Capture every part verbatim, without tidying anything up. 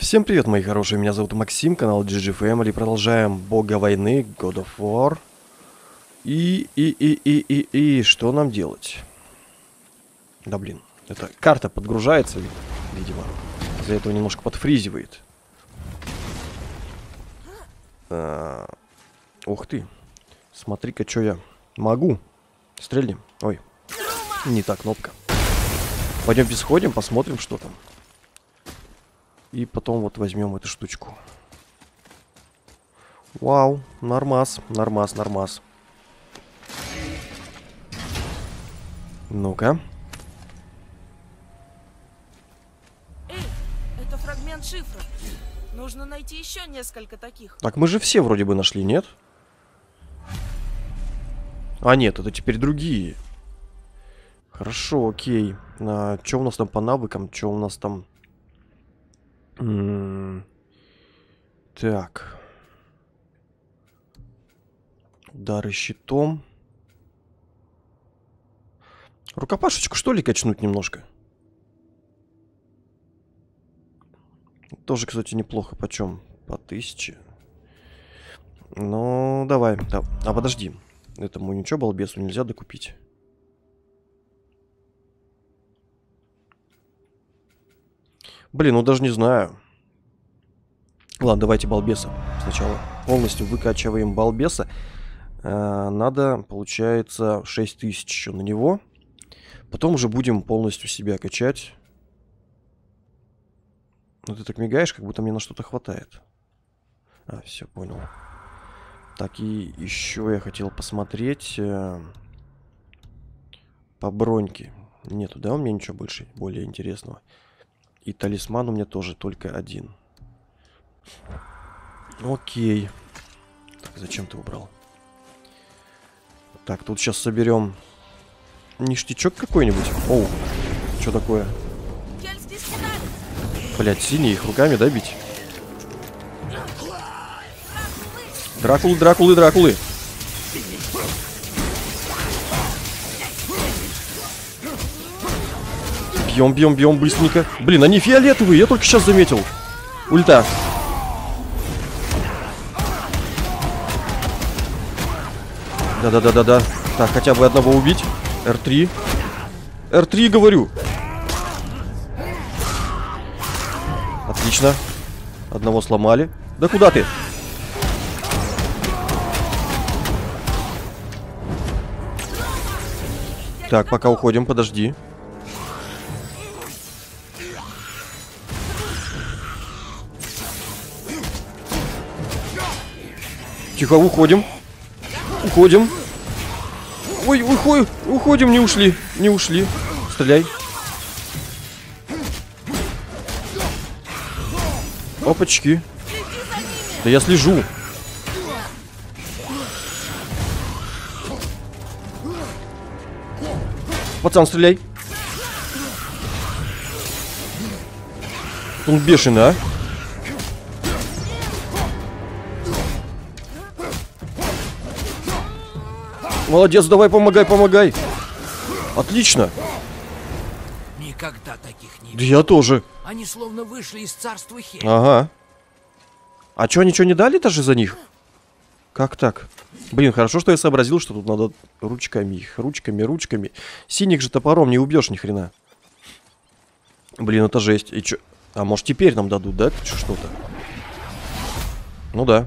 Всем привет, мои хорошие, меня зовут Максим, канал джи джи Family. Продолжаем Бога войны, God of War. И, и, и, и, и, и, что нам делать? Да блин, эта карта подгружается, видимо. Из-за этого немножко подфризивает. А, ух ты. Смотри-ка, что я могу. Стрельнем. Ой, не та кнопка. Пойдемте сходим, посмотрим, что там. И потом вот возьмем эту штучку. Вау, нормас, нормас, нормас. Ну-ка. Эй, это фрагмент шифра. Нужно найти еще несколько таких. Так мы же все вроде бы нашли, нет? А нет, это теперь другие. Хорошо, окей. А, что у нас там по навыкам? Что у нас там? М-м- так. Удары щитом. Рукопашечку, что ли, качнуть немножко? Тоже, кстати, неплохо. Почем? По тысяче. Ну, давай. Да. А подожди. Этому ничего, балбесу, нельзя докупить. Блин, ну даже не знаю. Ладно, давайте балбеса сначала. Полностью выкачиваем балбеса. А, надо, получается, шесть тысяч еще на него. Потом уже будем полностью себя качать. Ну ты так мигаешь, как будто мне на что-то хватает. А, все, понял. Так, и еще я хотел посмотреть э, по броньке. Нету, да, у меня ничего больше, более интересного. И талисман у меня тоже только один. Окей. Так, зачем ты убрал? Так, тут сейчас соберем ништячок какой-нибудь. Оу, что такое? Блять, синий, их руками, да, бить? Дракулы, дракулы, дракулы. Бьем, бьем, бьем быстренько. Блин, они фиолетовые, я только сейчас заметил. Ульта. Да-да-да-да-да. Так, хотя бы одного убить. эр три. эр три, говорю. Отлично. Одного сломали. Да куда ты? Так, пока уходим, подожди. Тихо, уходим. Уходим. Ой, уходим, уходим, не ушли. Не ушли. Стреляй. Опачки. Да я слежу. Пацан, стреляй. Он бешеный, а? Молодец, давай, помогай, помогай. Отлично. Никогда таких не видел. Да я тоже. Они словно вышли из царства Хель. Ага. А чё, ничего не дали даже за них? Как так? Блин, хорошо, что я сообразил, что тут надо ручками их. Ручками, ручками. Синих же топором не убьешь ни хрена. Блин, это жесть. И чё? А может теперь нам дадут, да? Что-то? Ну да.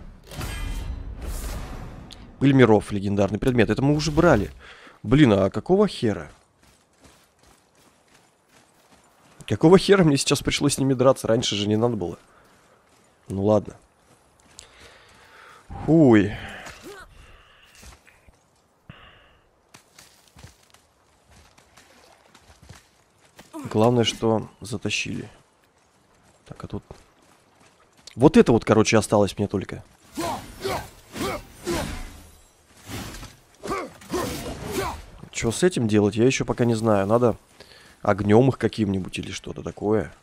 Пыль миров, легендарный предмет. Это мы уже брали. Блин, а какого хера? Какого хера мне сейчас пришлось с ними драться? Раньше же не надо было. Ну ладно. Хуй. Главное, что затащили. Так, а тут... Вот это вот, короче, осталось мне только. Что с этим делать, я еще пока не знаю. Надо огнем их каким-нибудь или что-то такое.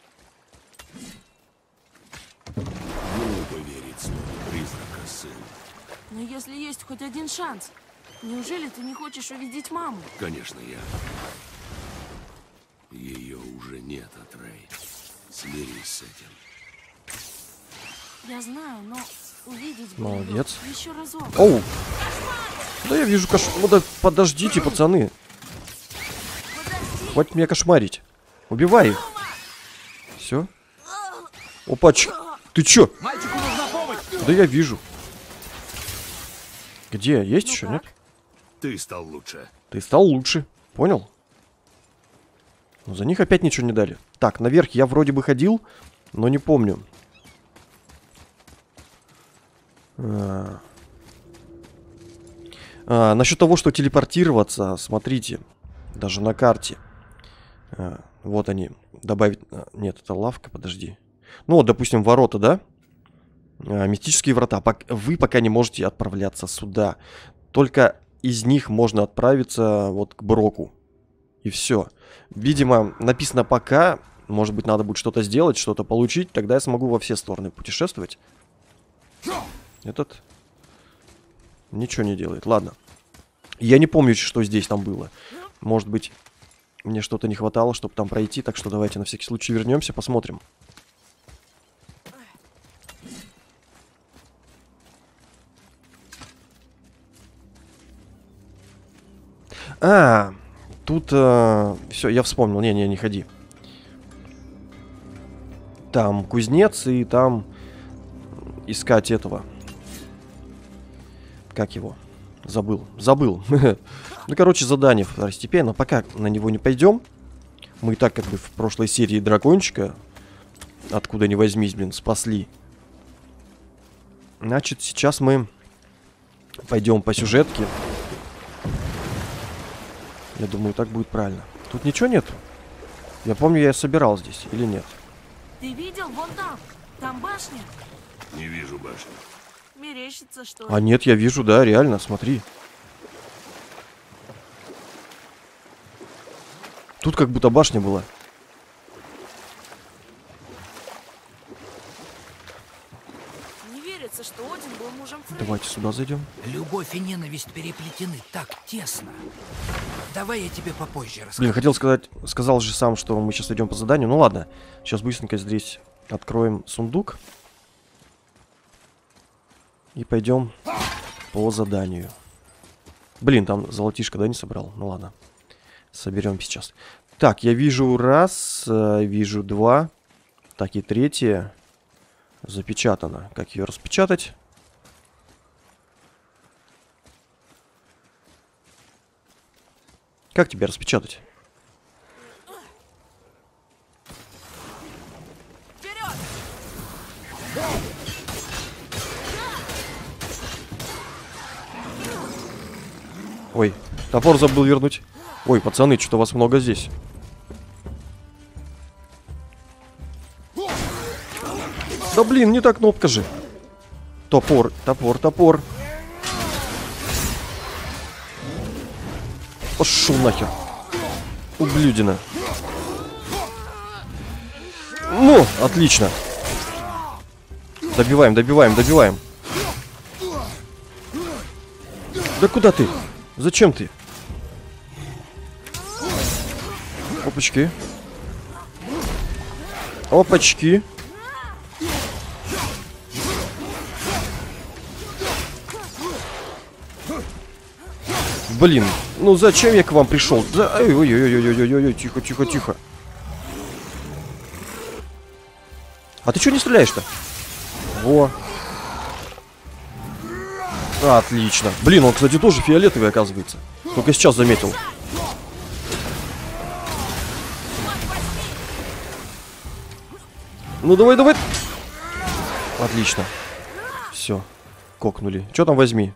Глупо верить слову призрака, сын. Но если есть хоть один шанс, неужели ты не хочешь увидеть маму? Конечно, я. Ее уже нет, Атрей. Смирись с этим. Я знаю, но увидеть бы Молодец. его еще разок. Оу! Да я вижу кош... Ну да подождите, пацаны. Хватит меня кошмарить. Убивай их. Все. Опач. Ты чё? Мальчику нужна помощь! Да я вижу. Где? Есть Ну еще, как? нет? Ты стал лучше. Ты стал лучше. Понял? Но за них опять ничего не дали. Так, наверх я вроде бы ходил, но не помню. А... А, насчет того, что телепортироваться, смотрите. Даже на карте. А, вот они. Добавить... а, нет, это лавка, подожди. Ну вот, допустим, ворота, да? А, мистические врата. Пок... Вы пока не можете отправляться сюда. Только из них можно отправиться вот к Броку. И все. Видимо, написано пока. Может быть, надо будет что-то сделать, что-то получить. Тогда я смогу во все стороны путешествовать. Этот ничего не делает. Ладно. Я не помню, что здесь там было. Может быть, мне что-то не хватало, чтобы там пройти. Так что давайте на всякий случай вернемся, посмотрим. А, тут э, все, я вспомнил. Не-не, не ходи. Там кузнец и там искать этого. Как его? Забыл. Забыл. Ну, короче, задание второстепенно. Пока на него не пойдем. Мы и так как бы в прошлой серии дракончика, откуда ни возьмись, блин, спасли. Значит, сейчас мы пойдем по сюжетке. Я думаю, так будет правильно. Тут ничего нет? Я помню, я собирал здесь или нет? Ты видел? Вон там. Там башня. Не вижу башни. Мерещится, что А ли? нет, я вижу, да, реально, смотри. Тут как будто башня была. Не верится, что Один был мужем Фрей. Давайте сюда зайдем. Любовь и ненависть переплетены так тесно. Давай я тебе попозже расскажу. Блин, хотел сказать, сказал же сам, что мы сейчас идем по заданию. Ну ладно, сейчас быстренько здесь откроем сундук. И пойдем по заданию. Блин, там золотишко, да, не собрал? Ну ладно, соберем сейчас. Так, я вижу раз, э, вижу два. Так, и третье запечатано. Как ее распечатать? Как тебя распечатать? Вперед! Ой, топор забыл вернуть. Ой, пацаны, что-то вас много здесь. Да блин, не та кнопка же. Топор, топор, топор. Пошел нахер. Ублюдина. Ну, отлично. Добиваем, добиваем, добиваем. Да куда ты? Зачем ты? Опачки. Опачки. Блин, ну зачем я к вам пришел? Да, ой-ой-ой-ой-ой-ой, тихо, тихо, тихо. А ты что не стреляешь-то? Во. Отлично. Блин, он, кстати, тоже фиолетовый, оказывается. Только сейчас заметил. Ну давай, давай. Отлично. Все. Кокнули. Что там возьми?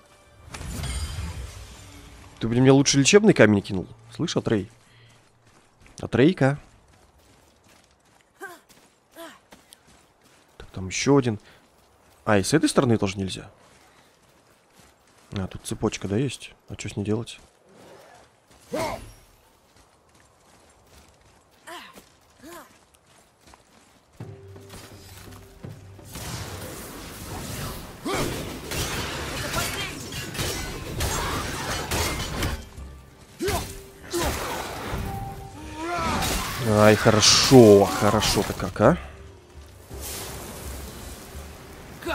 Ты, блин, мне лучше лечебный камень кинул. Слышь, Атрей? Атрейка. Так, там еще один. А, и с этой стороны тоже нельзя. А, тут цепочка, да, есть? А что с ней делать? Ай, хорошо, хорошо-то как, а?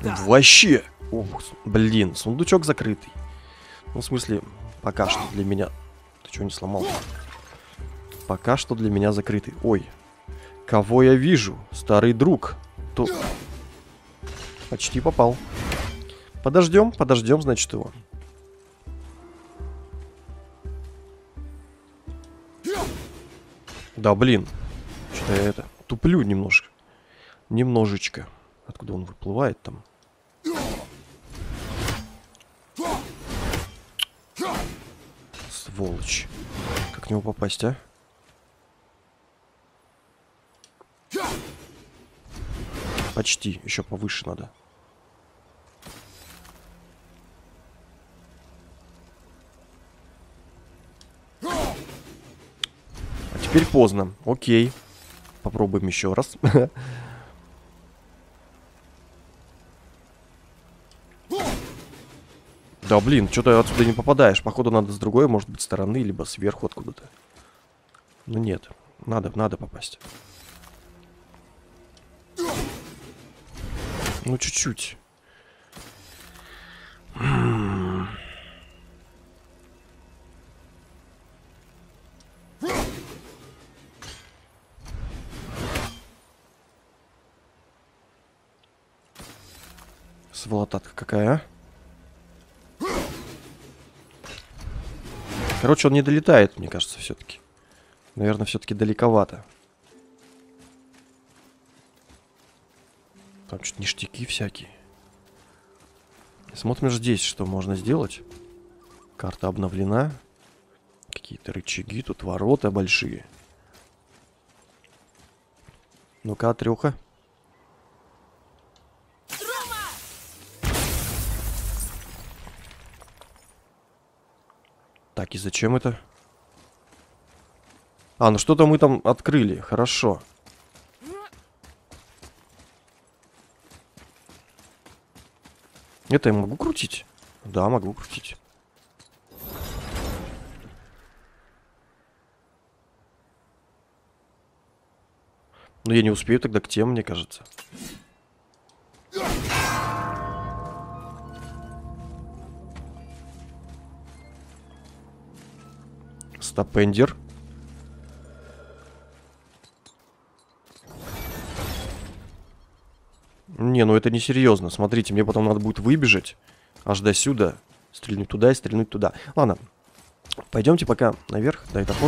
Вообще. Ух, блин, сундучок закрытый. Ну, в смысле, пока что для меня... Ты что, не сломал? Пока что для меня закрытый. Ой. Кого я вижу? Старый друг. То... Почти попал. Подождем, подождем, значит, его. Да, блин. Что-то я это... Туплю немножко. Немножечко. Откуда он выплывает там? Сволочь. Как в него попасть, а? Почти. Еще повыше надо. А теперь поздно. Окей. Попробуем еще раз. Да блин, что-то отсюда не попадаешь. Походу надо с другой, может быть, стороны, либо сверху откуда-то. Ну нет, надо, надо попасть. Ну чуть-чуть. Сволотатка какая, а? Короче, он не долетает, мне кажется, все-таки. Наверное, все-таки далековато. Там что-то ништяки всякие. Смотрим здесь, что можно сделать. Карта обновлена. Какие-то рычаги, тут ворота большие. Ну-ка, Отрёха. Так, и зачем это? А, ну что-то мы там открыли. Хорошо. Это я могу крутить? Да, могу крутить. Но я не успею тогда к тем, мне кажется. Стопендер. Не, ну это не серьезно. Смотрите, мне потом надо будет выбежать аж до сюда, стрельнуть туда и стрельнуть туда. Ладно, пойдемте пока наверх. Дай топор.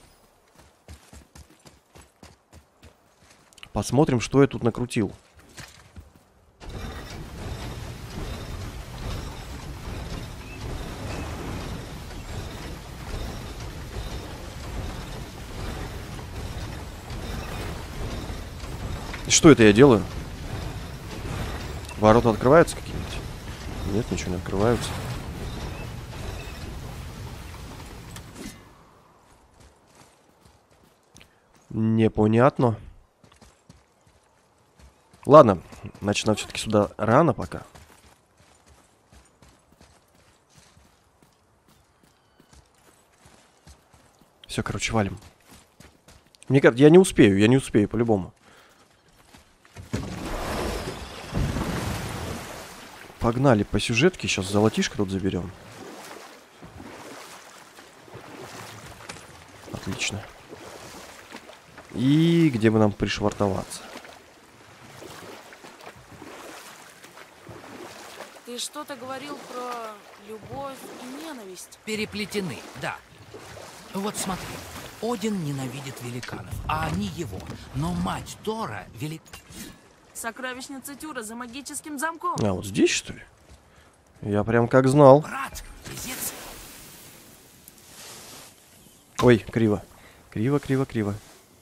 Посмотрим, что я тут накрутил. Что это я делаю? Ворота открываются какие-нибудь? Нет, ничего не открываются. Непонятно. Ладно, значит, нам все-таки сюда рано пока. Все, короче, валим. Мне кажется, я не успею, я не успею по-любому. Погнали по сюжетке. Сейчас золотишко тут заберем. Отлично. И где бы нам пришвартоваться? Ты что-то говорил про любовь и ненависть. Переплетены, да. Вот смотри. Один ненавидит великанов, а они его. Но мать Тора велик... Сокровищница Тюра за магическим замком. А, вот здесь, что ли? Я прям как знал. Брат, пиздец. Ой, криво. Криво, криво, криво.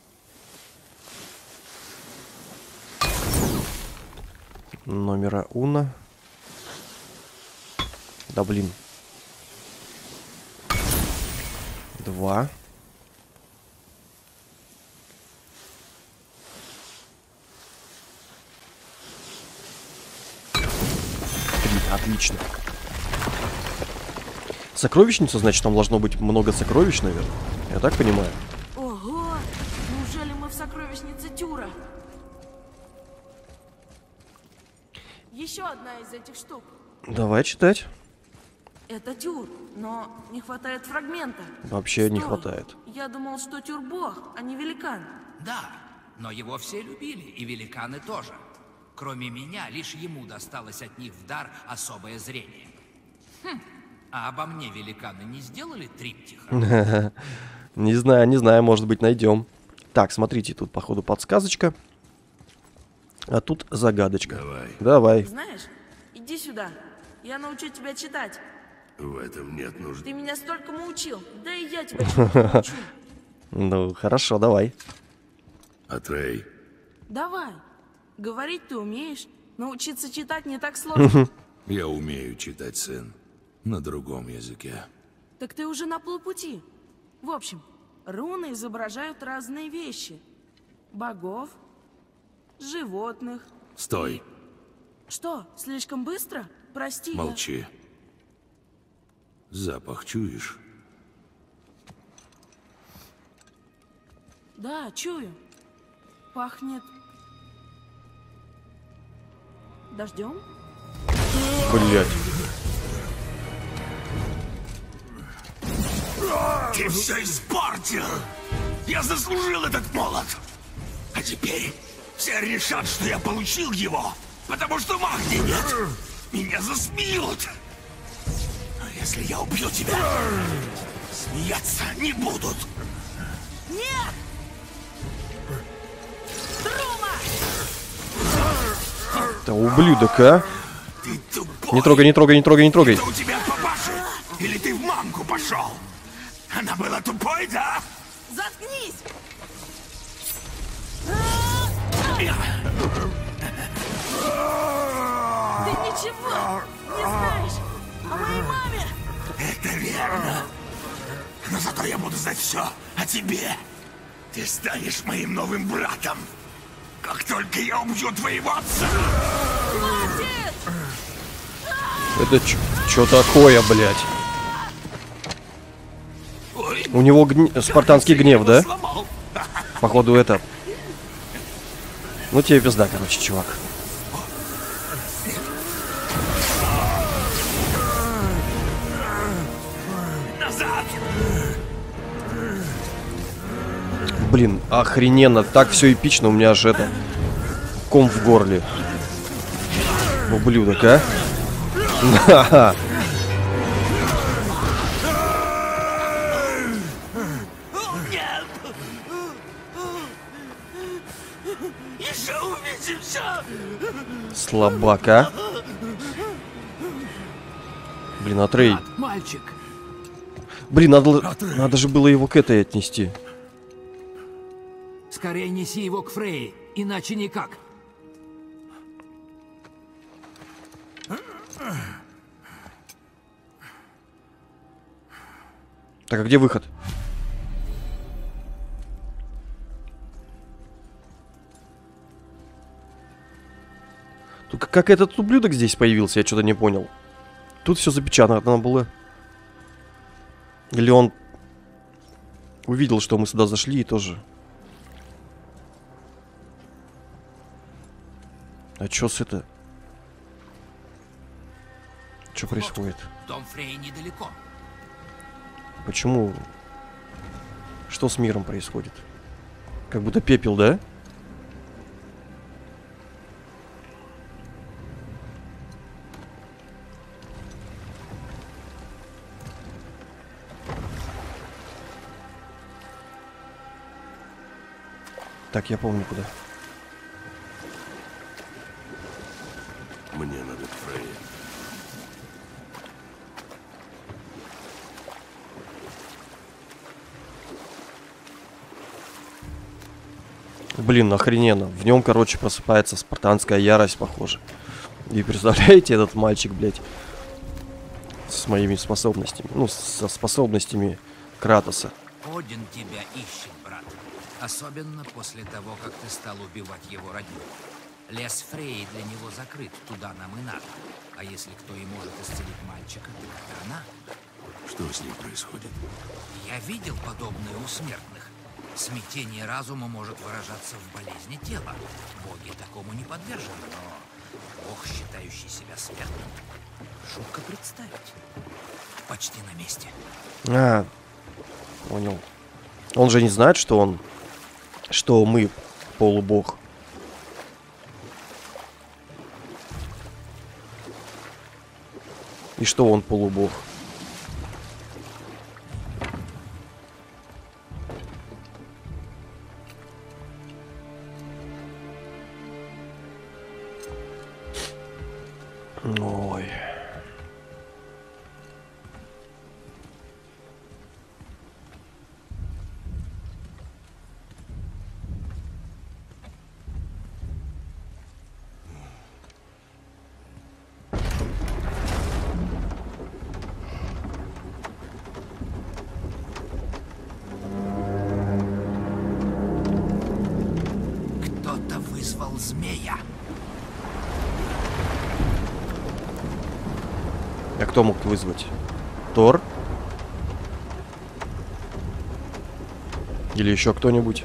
Номера уна. Да блин. Два. Отлично. Сокровищница, значит, там должно быть много сокровищ, наверное. Я так понимаю. Ого! Неужели мы в сокровищнице Тюра? еще одна из этих штук. Давай читать. Это тюр, но не хватает фрагмента. Вообще не Стой, хватает. Я думал, что тюр бог, а не великан. Да, но его все любили, и великаны тоже. Кроме меня, лишь ему досталось от них в дар особое зрение. Хм, а обо мне великаны не сделали триптиха? Не знаю, не знаю, может быть, найдем. Так, смотрите, тут, походу, подсказочка. А тут загадочка. Давай. Давай. Знаешь, иди сюда. Я научу тебя читать. В этом нет нужды. Ты меня столькому учил. Да и я тебя чему-то научу. Ну, хорошо, давай. Атрей, Давай. Говорить ты умеешь. Научиться читать не так сложно. я умею читать, сын. На другом языке. Так ты уже на полпути. В общем, руны изображают разные вещи. Богов, животных. Стой, Что, слишком быстро? Прости, я- молчи. Запах чуешь? Да, чую. Пахнет... Дождем? Блять. Ты все испортил! Я заслужил этот молот! А теперь все решат, что я получил его, потому что магии нет! Меня засмеют! А если я убью тебя, смеяться не будут! Нет! Трума! Да ублюдок, а? Ты тупой! Не трогай, не трогай, не трогай, не трогай. Это у тебя папаша? Или ты в мамку пошел? Она была тупой, да? Заткнись! Ты ничего не знаешь о моей маме! Это верно. Но зато я буду знать все о тебе. Ты станешь моим новым братом. Как только я убью твоего отца. Хватит! Это что такое, блядь? Ой, У него гне- спартанский гнев, да? сломал. Походу это. Ну тебе пизда, короче, чувак. Назад! Блин, охрененно. Так все эпично, у меня аж это. Ком в горле. Ублюдок, а? Ха-ха. Нет! Еще увидимся! Слабак, а? Блин, Атрей. Брат, мальчик, Блин, надо, надо же было его к этой отнести. скорее неси его к Фрей, иначе никак. Так, а где выход? Тут как, как этот ублюдок здесь появился, я что-то не понял. Тут все запечатано было. Или он увидел, что мы сюда зашли и тоже. А чё с это? Что происходит? Дом Фрей недалеко. Почему? Что с миром происходит? Как будто пепел, да? Так, я помню куда. Мне надо к Фрейе. Блин, охрененно. В нем, короче, просыпается спартанская ярость, похоже. И представляете, этот мальчик, блядь, с моими способностями. Ну, со способностями Кратоса. Один тебя ищет, брат. Особенно после того, как ты стал убивать его родню. Лес Фрей для него закрыт, туда нам и надо. А если кто и может исцелить мальчика, так это она. Что с ним происходит? Я видел подобное у смертных. Смятение разума может выражаться в болезни тела. Боги такому не подвержены, но Бог, считающий себя смертным. Шутка представить. Почти на месте. А, понял. Он же не знает, что он... Что мы полубог. И что он полубог. Ой. Кто-то вызвал змея. А кто мог вызвать? Тор? Или еще кто-нибудь?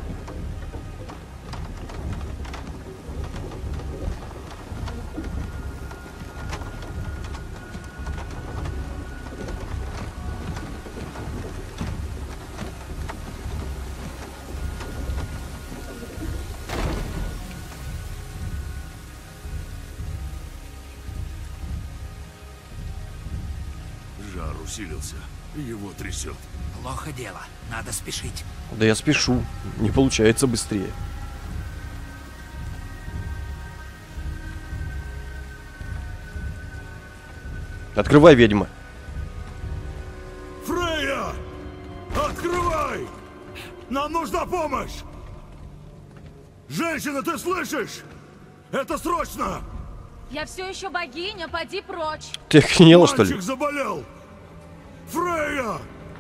Жар усилился. Его трясет. Плохо дело. Надо спешить. Да я спешу. Не получается быстрее. Открывай, ведьма. Фрейя! Открывай! Нам нужна помощь! Женщина, ты слышишь? Это срочно! Я все еще богиня, поди прочь. Ты охренела, что ли? Мальчик заболел! Фрейя!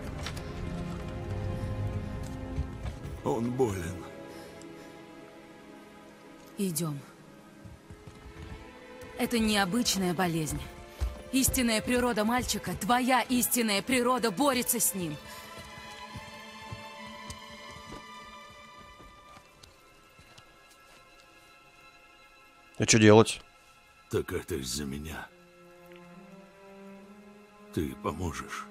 Он болен. Идем. Это необычная болезнь. Истинная природа мальчика, твоя истинная природа борется с ним. А что делать? Так это из-за меня. Ты поможешь?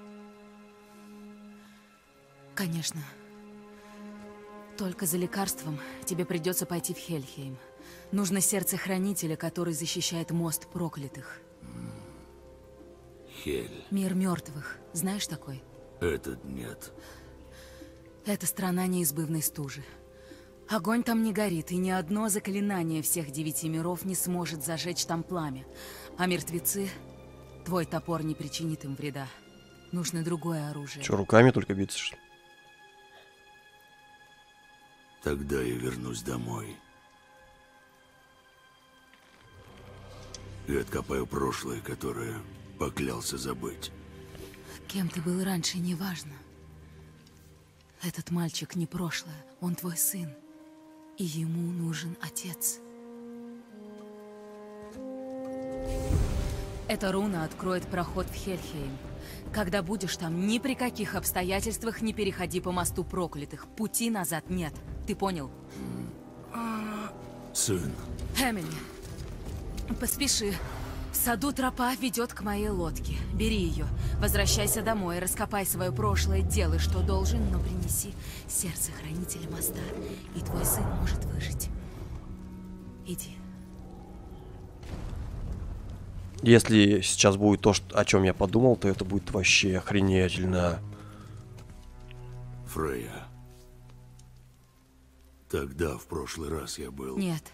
Конечно. Только за лекарством тебе придется пойти в Хельхейм. Нужно сердце хранителя, который защищает мост проклятых. Хель. Мир мертвых. Знаешь такой? Этот нет. Это страна неизбывной стужи. Огонь там не горит, и ни одно заклинание всех девяти миров не сможет зажечь там пламя. А мертвецы... Твой топор не причинит им вреда. Нужно другое оружие. Че, руками только биться, что ли? Тогда я вернусь домой. И откопаю прошлое, которое поклялся забыть. Кем ты был раньше, неважно. Этот мальчик не прошлое, он твой сын. И ему нужен отец. Эта руна откроет проход в Хельхейм. Когда будешь там, ни при каких обстоятельствах не переходи по мосту проклятых. Пути назад нет. Ты понял? Сын. Эмили, поспеши. В саду тропа ведет к моей лодке. Бери ее, возвращайся домой, раскопай свое прошлое, делай, что должен, но принеси сердце хранителя моста, и твой сын может выжить. Иди. Если сейчас будет то, что, о чем я подумал, то это будет вообще охренительно. Фрейя. Тогда, в прошлый раз, я был... Нет.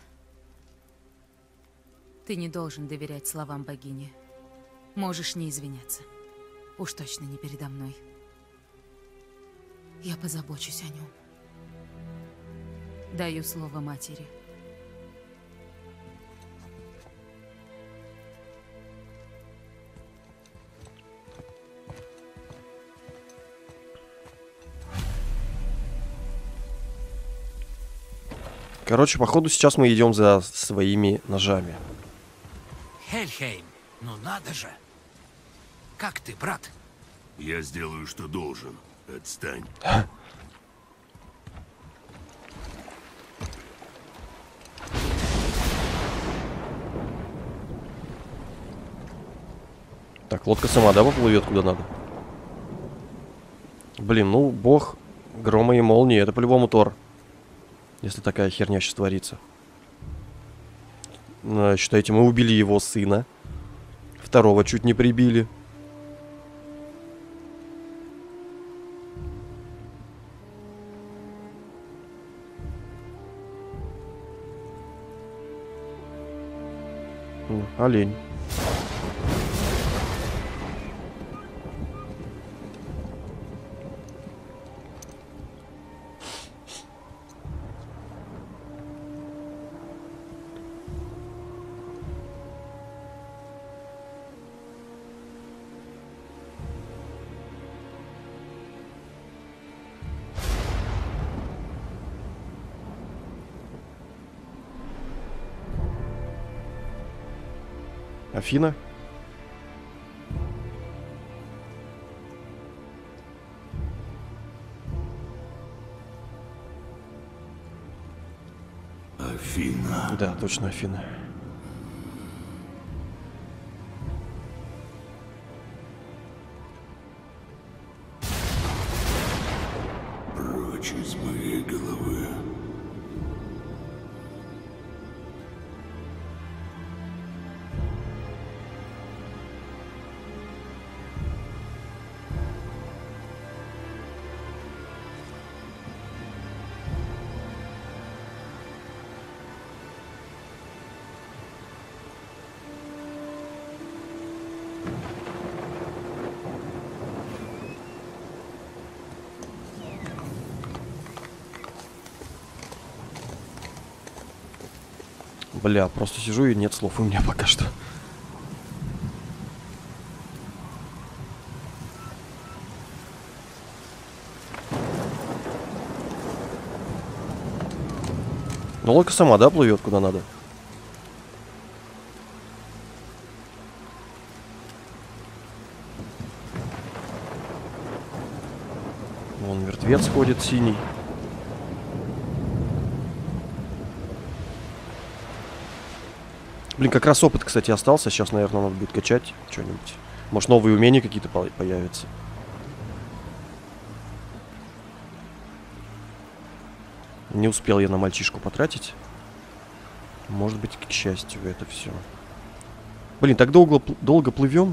Ты не должен доверять словам богини. Можешь не извиняться. Уж точно не передо мной. Я позабочусь о нем. Даю слово матери. Короче, походу сейчас мы идем за своими ножами. Хельхейм, ну надо же. Как ты, брат? Я сделаю, что должен. Отстань. Так, лодка сама, да, поплывет куда надо? Блин, ну, бог грома и молнии. Это по-любому Тор. Если такая херня сейчас творится. Ну, считайте, мы убили его сына. Второго чуть не прибили. М, олень. Афина? Афина. Да, точно Афина. Прочь из моей головы. Бля, просто сижу и нет слов у меня пока что. Но лодка сама, да, плывет куда надо? Вон мертвец ходит синий. Блин, как раз опыт, кстати, остался. Сейчас, наверное, надо будет качать что-нибудь. Может, новые умения какие-то появятся. Не успел я на мальчишку потратить. Может быть, к счастью, это все. Блин, так долго, долго плывем.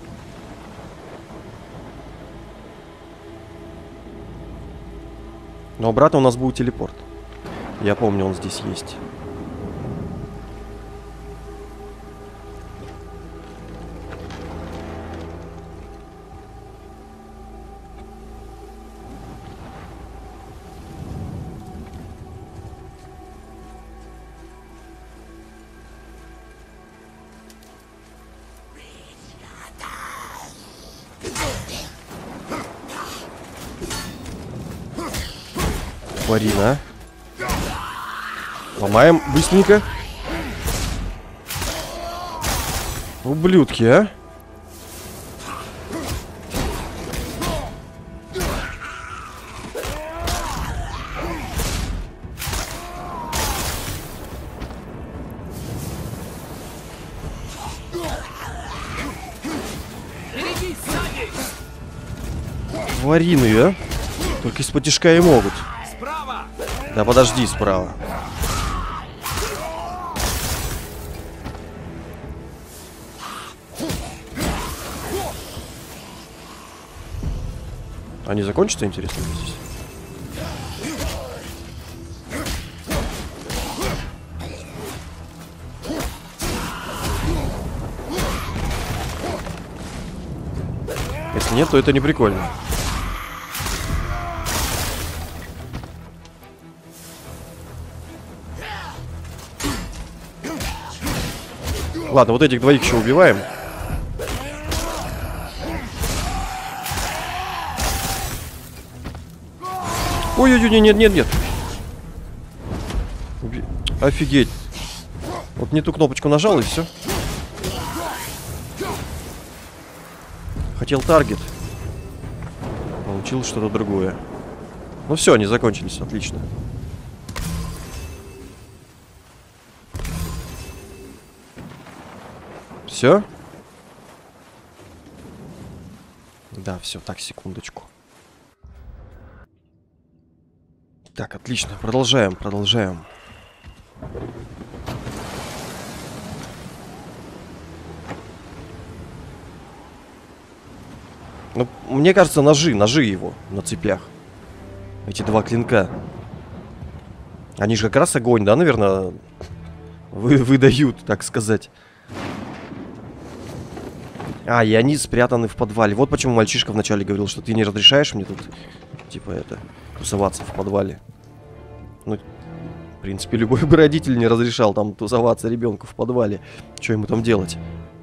Но обратно у нас будет телепорт. Я помню, он здесь есть. Варина. Ломаем быстренько. Ублюдки, а? Варины, а? Только из-под тишка и могут. Да подожди, справа. Они закончатся, интересно, здесь? Если нет, то это не прикольно. Ладно, вот этих двоих еще убиваем. Ой-ой-ой, нет, нет, нет. Уби... Офигеть. Вот не ту кнопочку нажал и все. Хотел таргет. Получил что-то другое. Ну все, они закончились, отлично. Все? Да, все, так, секундочку. Так, отлично, продолжаем, продолжаем. Ну, мне кажется, ножи, ножи его на цепях. Эти два клинка. Они же как раз огонь, да, наверное, вы, выдают, так сказать. А, и они спрятаны в подвале. Вот почему мальчишка вначале говорил, что ты не разрешаешь мне тут, типа, это, тусоваться в подвале. Ну, в принципе, любой бы родитель не разрешал там тусоваться ребенку в подвале. Что ему там делать?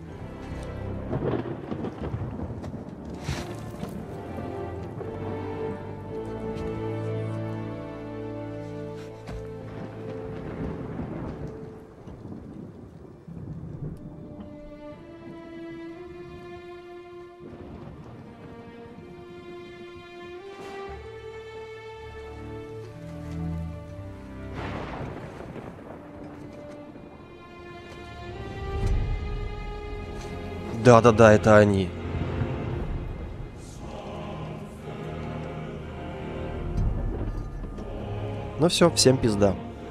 Да-да-да, это они. Ну все, всем пизда.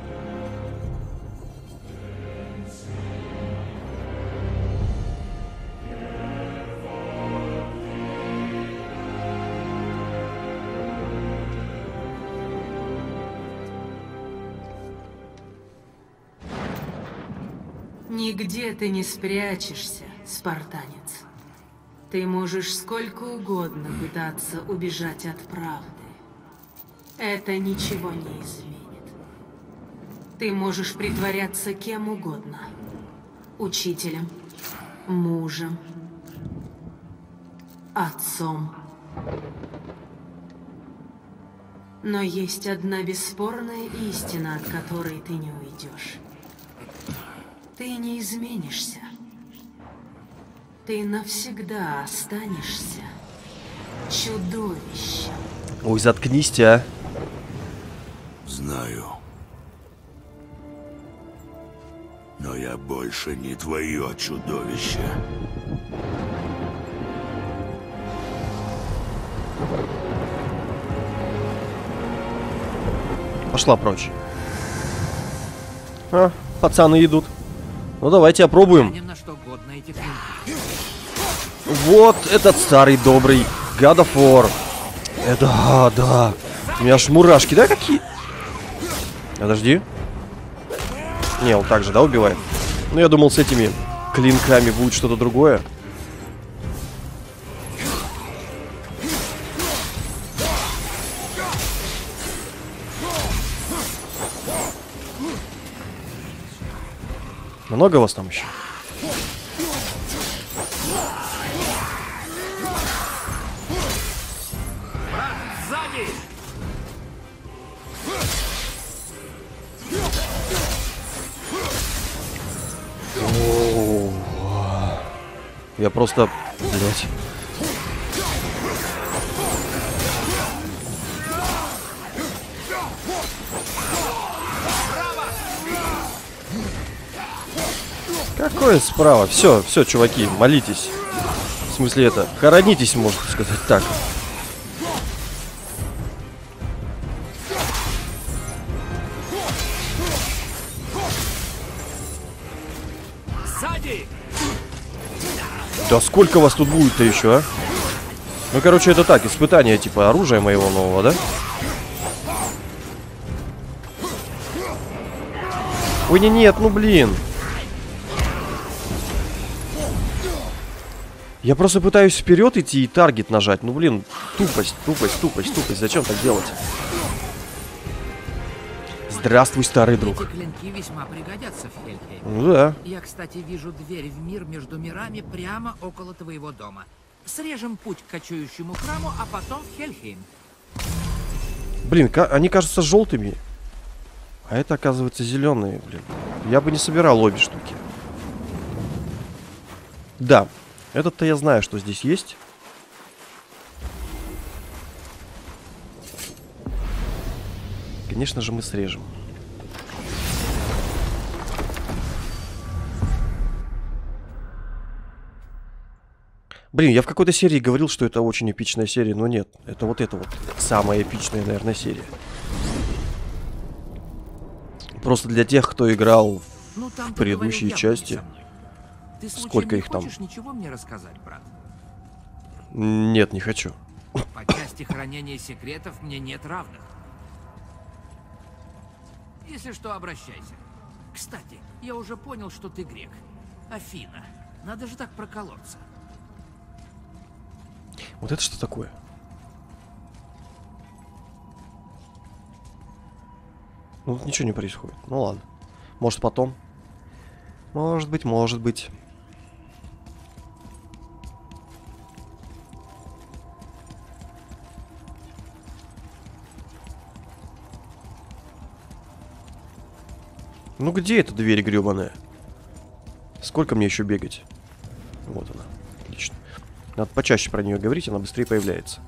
Нигде ты не спрячешься, спартанец. Ты можешь сколько угодно пытаться убежать от правды. Это ничего не изменит. Ты можешь притворяться кем угодно. Учителем, мужем, отцом. Но есть одна бесспорная истина, от которой ты не уйдешь. Ты не изменишься. Ты навсегда останешься чудовищем. Ой, заткнись, а. Знаю. Но я больше не твое чудовище. Пошла прочь. А, пацаны идут. Ну давайте опробуем. Ни на что годны эти клинки. Вот этот старый добрый God of War. Это, да, да. У меня аж мурашки, да, какие? Подожди. Не, он так же, да, убивает? Ну, я думал, с этими клинками будет что-то другое. Много вас там еще? Сзади! О, я просто, блять. Какое справа? Все, все, чуваки, молитесь. В смысле это, хоронитесь, можно сказать так. Сзади! Да сколько вас тут будет-то еще, а? Ну, короче, это так, испытание типа оружия моего нового, да? Ой, не, нет, ну блин. Я просто пытаюсь вперед идти и таргет нажать. Ну, блин, тупость, тупость, тупость, тупость. Зачем так делать? Здравствуй, старый друг. Эти клинки весьма пригодятся в Хельхейме. Ну да. Я, кстати, вижу дверь в мир между мирами прямо около твоего дома. Срежем путь к кочующему храму, а потом в Хельхейм. Блин, они кажутся желтыми. А это, оказывается, зеленые, блин. Я бы не собирал обе штуки. Да. Этот-то я знаю, что здесь есть. Конечно же, мы срежем. Блин, я в какой-то серии говорил, что это очень эпичная серия, но нет. Это вот это вот самая эпичная, наверное, серия. Просто для тех, кто играл Ну, там в предыдущие части. Ты Сколько их там? Хочешь ничего мне рассказать, брат? Нет, не хочу. По части хранения секретов мне нет равных. Если что, обращайся. Кстати, я уже понял, что ты грек. Афина. Надо же так проколоться. Вот это что такое? Ну, тут ничего не происходит. Ну ладно. Может потом? Может быть, может быть. Ну где эта дверь гребаная? Сколько мне еще бегать? Вот она. Отлично. Надо почаще про нее говорить, она быстрее появляется.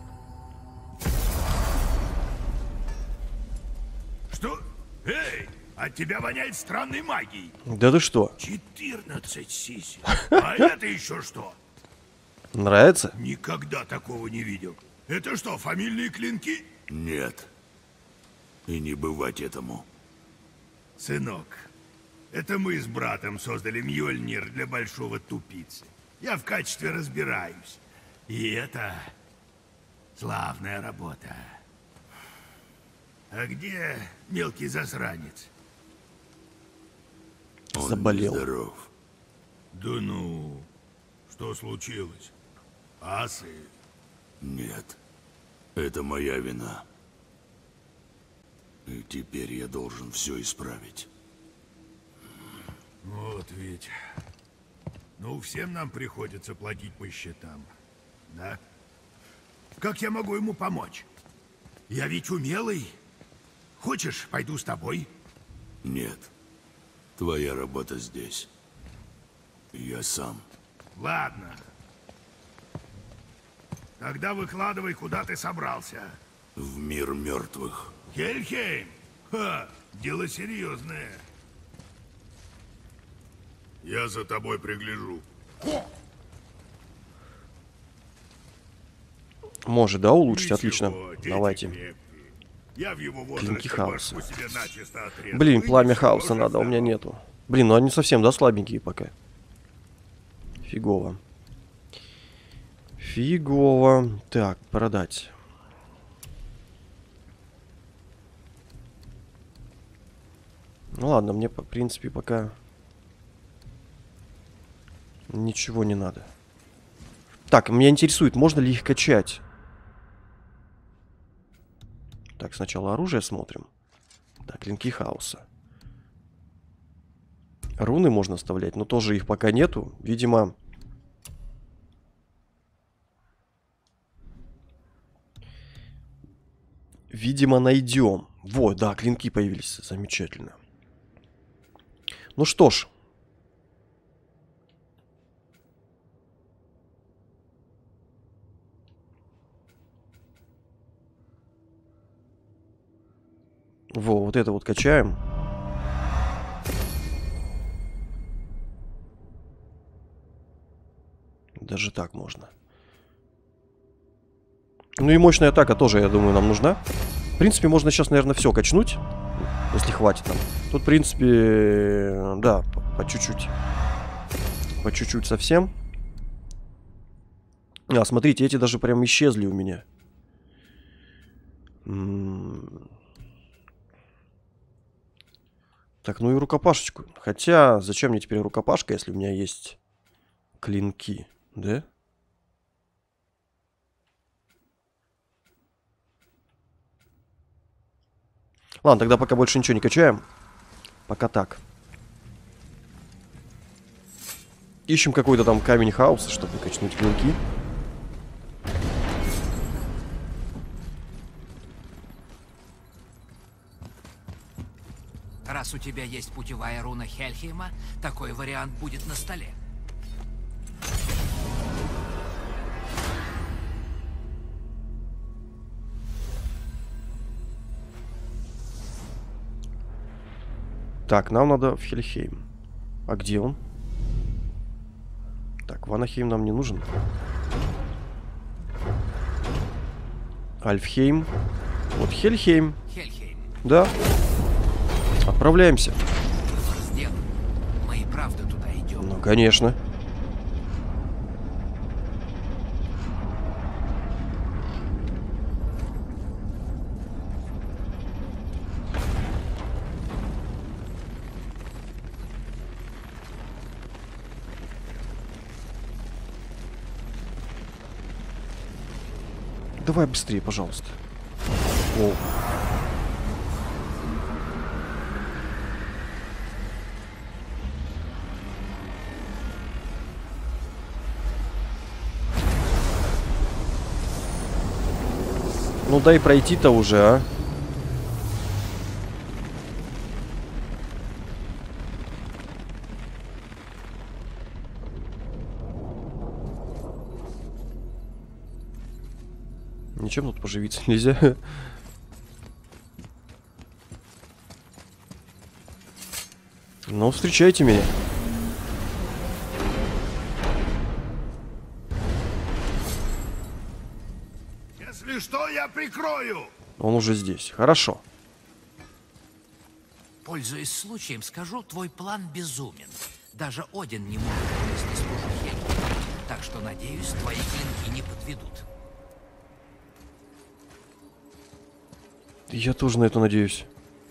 Что? Эй, от тебя воняет странной магией. Да ты что? четырнадцать сисек. А это еще что? Нравится? Никогда такого не видел. Это что, фамильные клинки? Нет. И не бывать этому. Сынок, это мы с братом создали Мьёльнир для большого тупицы. Я в качестве разбираюсь. И это славная работа. А где мелкий засранец? Он заболел. Здоров. Да ну, что случилось? Асы? Нет, это моя вина. И теперь я должен все исправить. Вот ведь. Ну, всем нам приходится платить по счетам. Да? Как я могу ему помочь? Я ведь умелый. Хочешь, пойду с тобой? Нет. Твоя работа здесь. Я сам. Ладно. Тогда выкладывай, куда ты собрался. В мир мертвых. Хельхейм? Ха, дело серьезное. Я за тобой пригляжу. Может, да, улучшить? Ничего, Отлично. дети Давайте. крепкие. Я в его Клинки возрасте хаоса. башку себе начисто отрезал. Блин, И пламя ничего, хаоса жив надо, у меня здоров. нету. Блин, ну они совсем, да, слабенькие пока. Фигово. Фигово. Так, продать. Ну ладно, мне, в принципе, пока ничего не надо. Так, меня интересует, можно ли их качать? Так, сначала оружие смотрим. Так, клинки хаоса. Руны можно оставлять, но тоже их пока нету. Видимо... Видимо, найдем. Вот, да, клинки появились. Замечательно. Ну что ж. Во, вот это вот качаем. Даже так можно. Ну и мощная атака тоже, я думаю, нам нужна. В принципе, можно сейчас, наверное, все качнуть. Если хватит там. Тут, в принципе, да, по чуть-чуть. По чуть-чуть совсем. А, смотрите, эти даже прям исчезли у меня. М-м- Так, ну и рукопашечку. Хотя, зачем мне теперь рукопашка, если у меня есть клинки, да? Ладно, тогда пока больше ничего не качаем. Пока так. Ищем какой-то там камень хаоса, чтобы качнуть клинки. Раз у тебя есть путевая руна Хельхейма, такой вариант будет на столе. Так, нам надо в Хельхейм. А где он? Так, Ванахейм нам не нужен. Альфхейм. Вот Хельхейм. Хельхейм, Да. Отправляемся. выбор сделан. Мы и правда туда идем. Ну, конечно. Давай быстрее, пожалуйста. О. Ну дай пройти-то уже, а. Ничем тут поживиться нельзя. Ну, встречайте меня. Если что, я прикрою. Он уже здесь. Хорошо. Пользуясь случаем, скажу, твой план безумен. Даже Один не мог вынести службу Хельхейма. Так что, надеюсь, твои клинки не подведут. Я тоже на это надеюсь.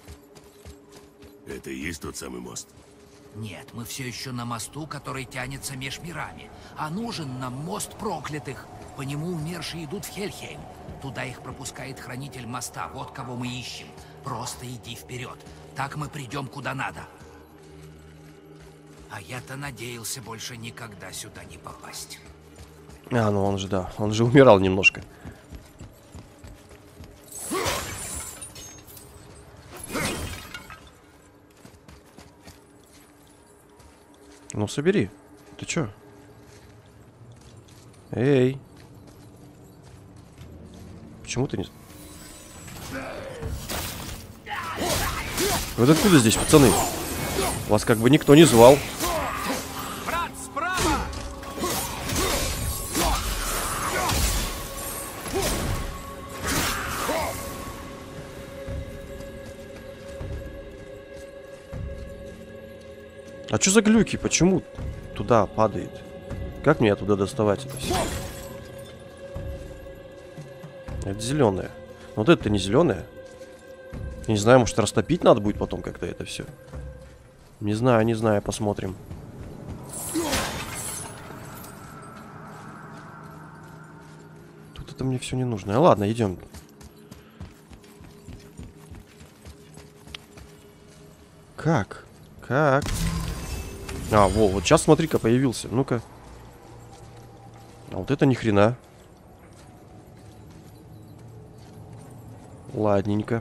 Это и есть тот самый мост? Нет, мы все еще на мосту, который тянется меж мирами. А нужен нам мост проклятых. По нему умершие идут в Хельхейм. Туда их пропускает хранитель моста. Вот кого мы ищем. Просто иди вперед. Так мы придем куда надо. А я-то надеялся больше никогда сюда не попасть. А, ну он же, да. Он же умирал немножко. Ну, собери. Ты чё? Эй. Почему ты не... Вы откуда здесь, пацаны? Вас как бы никто не звал. Брат, справа! А что за глюки? Почему туда падает? Как мне оттуда доставать это все? Это зеленое. Вот это не зеленое. Я не знаю, может растопить надо будет потом как-то это все. Не знаю, не знаю, посмотрим. Тут это мне все не нужно. А ладно, идем. Как? Как? А, во, вот сейчас смотри-ка появился. Ну-ка. А вот это ни хрена. Ладненько.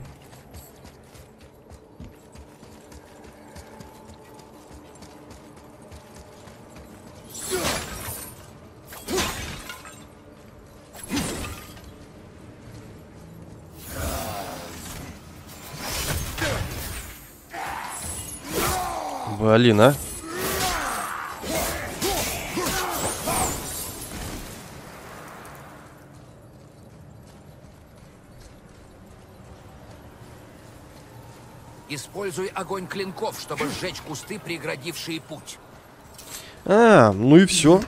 Блин, а? Используй огонь клинков, чтобы сжечь кусты, преградившие путь. А, ну и все.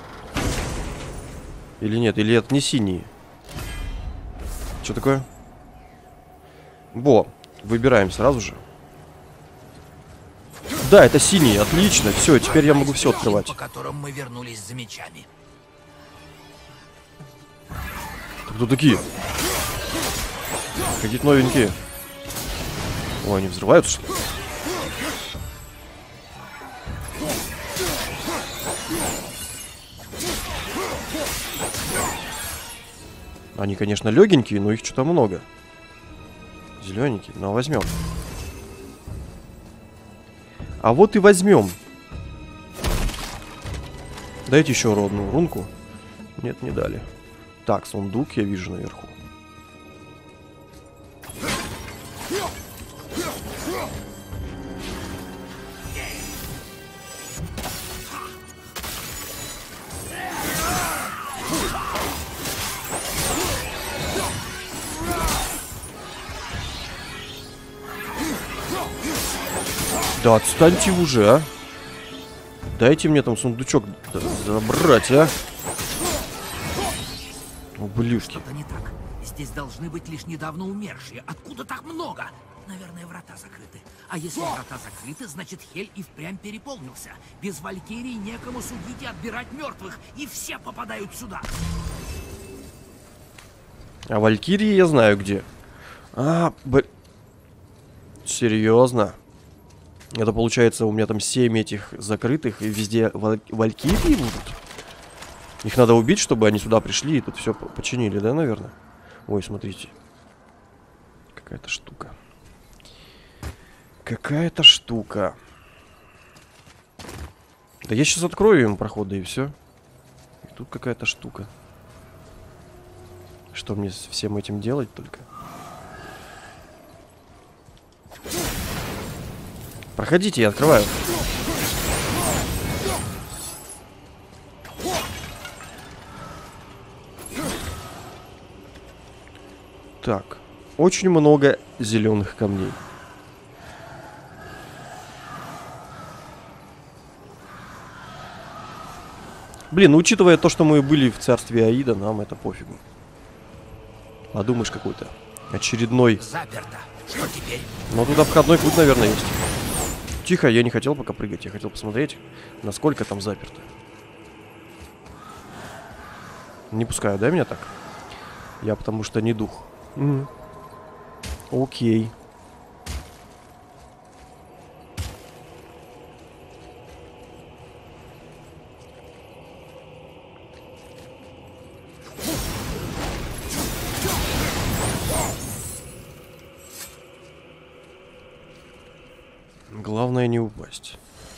Или нет, или это не синие. Что такое? Во, выбираем сразу же. Да, это синий, отлично. Все, теперь я могу все открывать. По которым мы вернулись за мечами. Кто такие? Какие-то новенькие. Ой, они взрываются, что ли? Они, конечно, легенькие, но их что-то много. Зелененькие, но возьмем. А вот и возьмем. Дайте еще одну рунку. Нет, не дали. Так, сундук я вижу наверху. Да отстаньте уже, а. Дайте мне там сундучок забрать, а. Ублюдки. Что-то не так. Здесь должны быть лишь недавно умершие. Откуда так много? Наверное, врата закрыты. А если врата закрыты, значит Хель и впрямь переполнился. Без Валькирии некому судить и отбирать мертвых. И все попадают сюда. А Валькирии я знаю где. А, б... Серьезно? Это получается у меня там семь этих закрытых, и везде валь... Валькирии будут? Их надо убить, чтобы они сюда пришли и тут все починили, да, наверное? Ой, смотрите. Какая-то штука. Какая-то штука. Да я сейчас открою им проходы и все. И тут какая-то штука. Что мне с всем этим делать только? Проходите, я открываю. Так, очень много зеленых камней. Блин, ну, учитывая то, что мы были в царстве Аида, нам это пофигу. Подумаешь, какой-то очередной. Заперто. Что теперь? Ну, тут обходной путь, наверное, есть. Тихо, я не хотел пока прыгать. Я хотел посмотреть, насколько там заперто. Не пускаю, да, меня так? Я потому что не дух. Угу. Окей. Главное не упасть.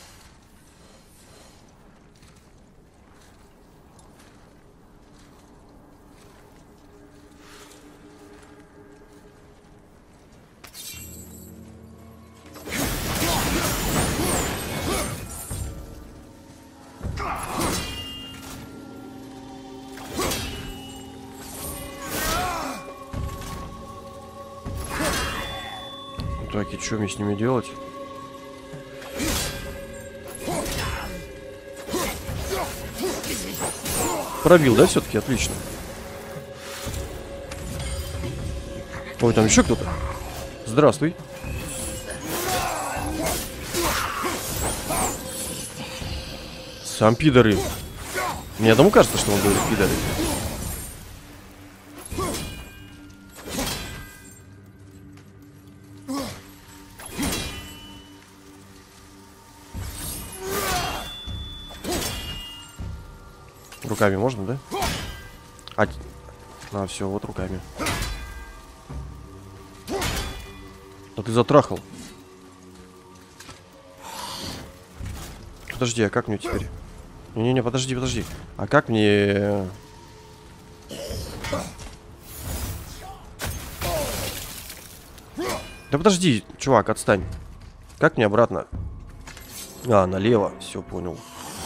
Так, и что мне с ними делать? Пробил, да, все-таки? Отлично. Ой, там еще кто-то. Здравствуй. Сам пидоры. Мне одному кажется, что он говорит пидоры. Руками можно, да? А, а все, вот руками. Да ты затрахал. Подожди, а как мне теперь? Не-не-не, подожди, подожди. А как мне... Да подожди, чувак, отстань. Как мне обратно? А, налево. Все, понял.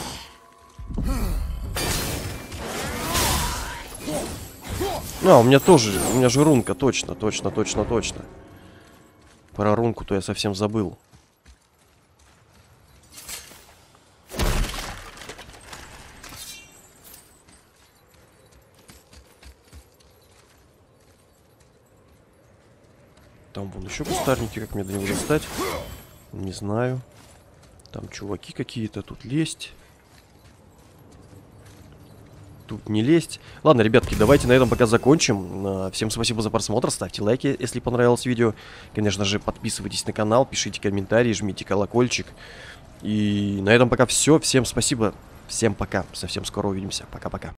А, у меня тоже, у меня же рунка, точно, точно, точно, точно. Про рунку-то я совсем забыл. Там вон еще кустарники, как мне до него достать? Не знаю. Там чуваки какие-то, тут лезть. Тут не лезть. Ладно, ребятки, давайте на этом пока закончим. Всем спасибо за просмотр. Ставьте лайки, если понравилось видео. Конечно же, подписывайтесь на канал, пишите комментарии, жмите колокольчик. И на этом пока все. Всем спасибо. Всем пока. Совсем скоро увидимся. Пока-пока.